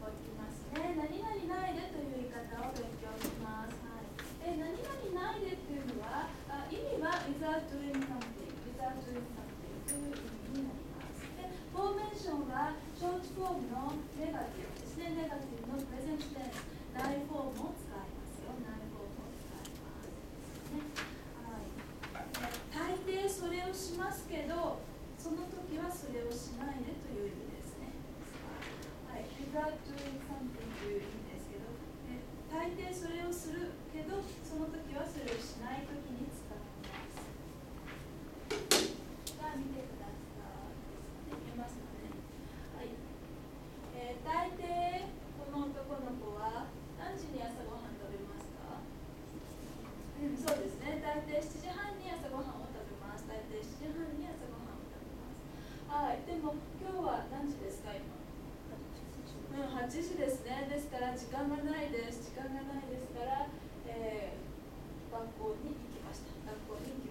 きますね。何々ないでという言い方を勉強します。はい、何々ないでっていうのは、意味は without doing something、without doing something という意味になります。で、フォーメーションはショートフォームのネガティブですね。ネガティブのプレゼントテンス、ないフォームを使いますよ。ないフォームを使います。ね、はい、大抵それをしますけど、その時はそれをしないでという意味ですね。はい、without doing something という意味ですけど、大抵それをするけど、その時はそれをしない時に使います。さあ、見てください。見えますかね。はい、大抵この男の子は何時に朝ごはん食べますか？そうですね。大抵7時半に朝ごはんを食べます。大抵7時半に朝ごはんを食べます。はい、でも今日は何時ですか今？8時ですね。ですから時間がないです。時間がないですから、学校に行きました。学校に行